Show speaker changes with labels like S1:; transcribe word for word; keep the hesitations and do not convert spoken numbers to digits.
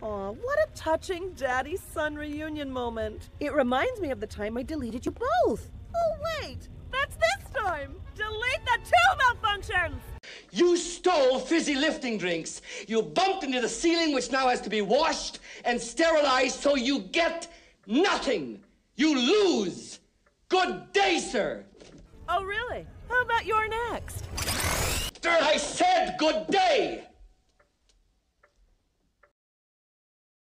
S1: Aw, what a touching daddy-son reunion moment. It reminds me of the time I deleted you both. Oh, wait, that's this time. Delete the two malfunctions.
S2: You stole fizzy lifting drinks. You bumped into the ceiling, which now has to be washed and sterilized, so you get nothing. You lose. Good day, sir.
S1: Oh, really? How about you're next?
S2: I said good day.